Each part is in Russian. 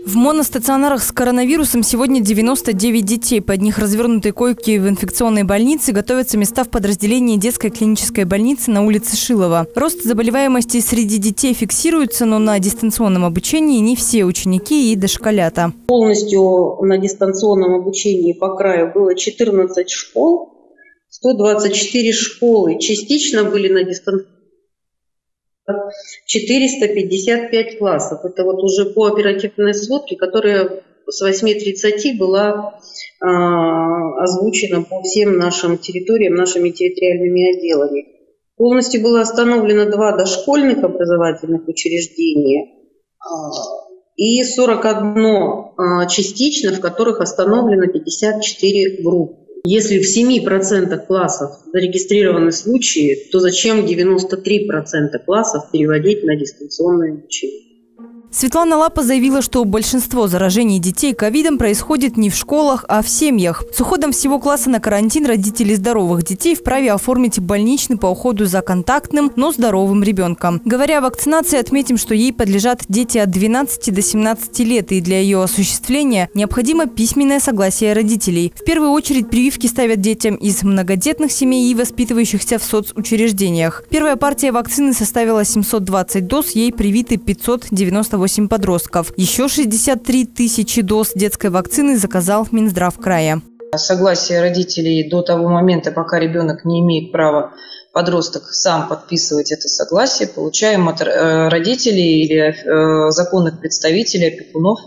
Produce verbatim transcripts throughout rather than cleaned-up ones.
В моностационарах с коронавирусом сегодня девяносто девять детей. Под них развернутые койки в инфекционной больнице, готовятся места в подразделении детской клинической больницы на улице Шилова. Рост заболеваемости среди детей фиксируется, но на дистанционном обучении не все ученики и дошколята. Полностью на дистанционном обучении по краю было четырнадцать школ, сто двадцать четыре школы. Частично были на дистанционном четыреста пятьдесят пять классов. Это вот уже по оперативной сводке, которая с восьми тридцати была э, озвучена по всем нашим территориям, нашими территориальными отделами. Полностью было остановлено два дошкольных образовательных учреждения э, и сорок одно э, частично, в которых остановлено пятьдесят четыре группы. Если в семи процентах классов зарегистрированы случаи, то зачем девяносто три процента классов переводить на дистанционное обучение? Светлана Лапа заявила, что большинство заражений детей ковидом происходит не в школах, а в семьях. С уходом всего класса на карантин родители здоровых детей вправе оформить больничный по уходу за контактным, но здоровым ребенком. Говоря о вакцинации, отметим, что ей подлежат дети от двенадцати до семнадцати лет, и для ее осуществления необходимо письменное согласие родителей. В первую очередь прививки ставят детям из многодетных семей и воспитывающихся в соцучреждениях. Первая партия вакцины составила семьсот двадцать доз, ей привиты пятьсот девяносто восемь подростков. Еще шестьдесят три тысячи доз детской вакцины заказал Минздрав края. Согласие родителей до того момента, пока ребенок не имеет права, подросток, сам подписывать это согласие, получаем от родителей или законных представителей, опекунов.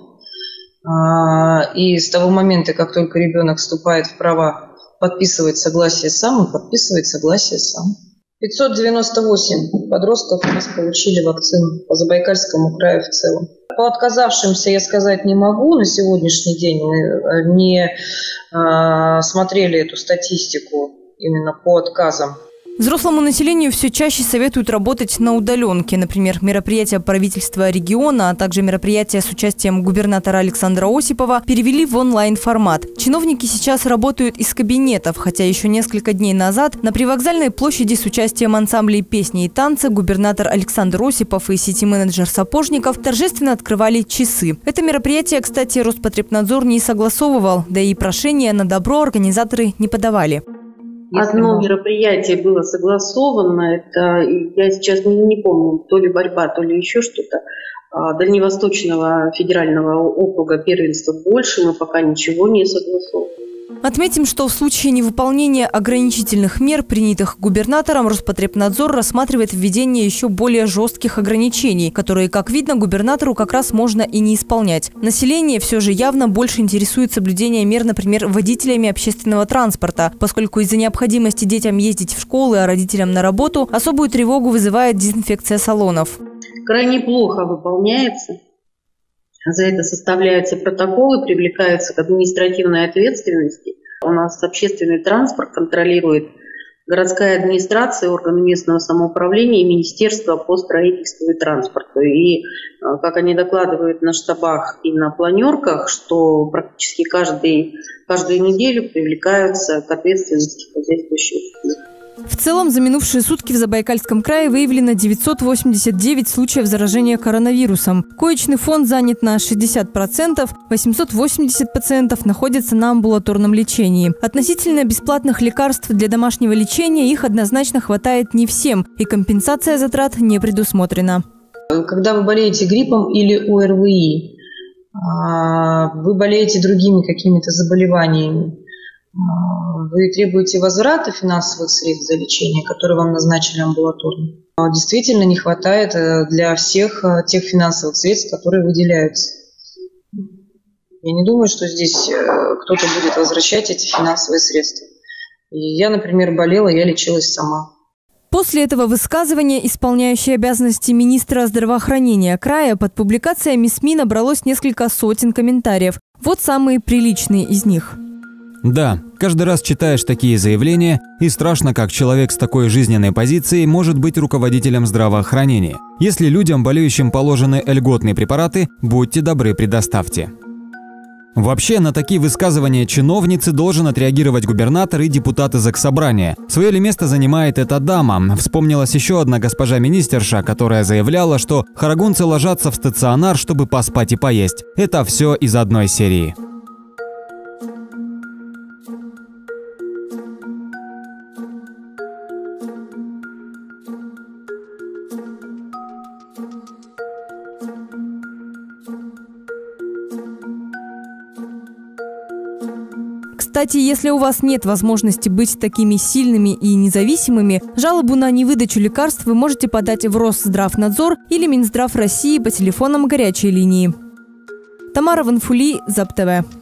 И с того момента, как только ребенок вступает в права подписывать согласие сам, он подписывает согласие сам. пятьсот девяносто восемь подростков у нас получили вакцину по Забайкальскому краю в целом. По отказавшимся я сказать не могу. На сегодняшний день мы не э, смотрели эту статистику именно по отказам. Взрослому населению все чаще советуют работать на удаленке. Например, мероприятия правительства региона, а также мероприятия с участием губернатора Александра Осипова перевели в онлайн-формат. Чиновники сейчас работают из кабинетов, хотя еще несколько дней назад на привокзальной площади с участием ансамблей песни и танца губернатор Александр Осипов и сити-менеджер Сапожников торжественно открывали часы. Это мероприятие, кстати, Роспотребнадзор не согласовывал, да и прошения на добро организаторы не подавали. Одно мероприятие было согласовано, это, я сейчас не, не помню, то ли борьба, то ли еще что-то, Дальневосточного федерального округа первенства больше, мы пока ничего не согласовываем. Отметим, что в случае невыполнения ограничительных мер, принятых губернатором, Роспотребнадзор рассматривает введение еще более жестких ограничений, которые, как видно, губернатору как раз можно и не исполнять. Население все же явно больше интересует соблюдение мер, например, водителями общественного транспорта, поскольку из-за необходимости детям ездить в школы, а родителям на работу, особую тревогу вызывает дезинфекция салонов. Крайне плохо выполняется. За это составляются протоколы, привлекаются к административной ответственности. У нас общественный транспорт контролирует городская администрация, органы местного самоуправления и Министерство по строительству и транспорту. И, как они докладывают на штабах и на планерках, что практически каждый, каждую неделю привлекаются к ответственности хозяйствующих. В целом, за минувшие сутки в Забайкальском крае выявлено девятьсот восемьдесят девять случаев заражения коронавирусом. Коечный фонд занят на шестьдесят процентов, восемьсот восемьдесят пациентов находятся на амбулаторном лечении. Относительно бесплатных лекарств для домашнего лечения их однозначно хватает не всем, и компенсация затрат не предусмотрена. Когда вы болеете гриппом или ОРВИ, вы болеете другими какими-то заболеваниями, вы требуете возврата финансовых средств за лечение, которые вам назначили амбулаторно. Действительно не хватает для всех тех финансовых средств, которые выделяются. Я не думаю, что здесь кто-то будет возвращать эти финансовые средства. Я, например, болела, я лечилась сама. После этого высказывания исполняющей обязанности министра здравоохранения края под публикациями СМИ набралось несколько сотен комментариев. Вот самые приличные из них. Да, каждый раз читаешь такие заявления, и страшно, как человек с такой жизненной позицией может быть руководителем здравоохранения. Если людям, болеющим, положены льготные препараты, будьте добры, предоставьте. Вообще, на такие высказывания чиновницы должен отреагировать губернатор и депутаты Заксобрания. Свое ли место занимает эта дама? Вспомнилась еще одна госпожа министерша, которая заявляла, что харагунцы ложатся в стационар, чтобы поспать и поесть. Это все из одной серии. Кстати, если у вас нет возможности быть такими сильными и независимыми, жалобу на невыдачу лекарств вы можете подать в Росздравнадзор или Минздрав России по телефонам горячей линии. Тамара Ванфули, ЗАП-ТВ.